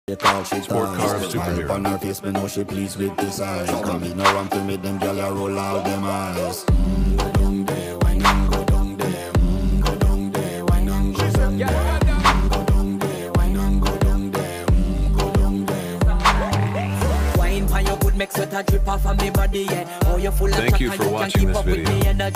Sport car superhero. On her face, me know she pleased with this eyes. Come in around to meet them, girl, I roll out them eyes. Go down there, wine and go down there. Go down there, wine and go down there. Go down there, wine and go down there. Go down there. Wine for your good, make sweat a drip off of me body, yeah. Oh, you're full of Thank you for watching this video.